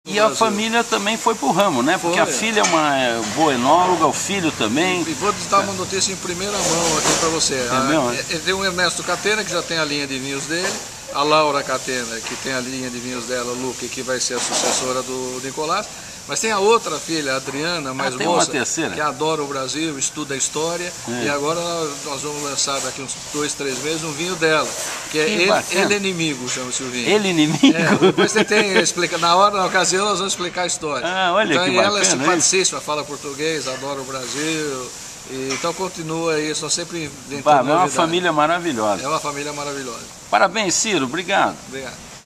E a família também foi pro ramo, né? Porque a filha é uma boa enóloga, o filho também. E vou dar uma notícia em primeira mão aqui para você. Tem o Ernesto Catena, que já tem a linha de vinhos dele, a Laura Catena, que tem a linha de vinhos dela, o Luque, que vai ser a sucessora do Nicolás. Mas tem a outra filha, a Adriana, mais moça, que adora o Brasil, estuda a história. E agora nós vamos lançar daqui uns 2, 3 meses um vinho dela, que é Ele Inimigo, chama-se o vinho. Ele Inimigo? Depois você tem, explica, na ocasião nós vamos explicar a história. Olha então, que bacana, ela é simpaticíssima, fala português, adora o Brasil. Então continua isso, nós sempre inventando novidades. É uma família maravilhosa. É uma família maravilhosa. Parabéns, Ciro, obrigado. Obrigado.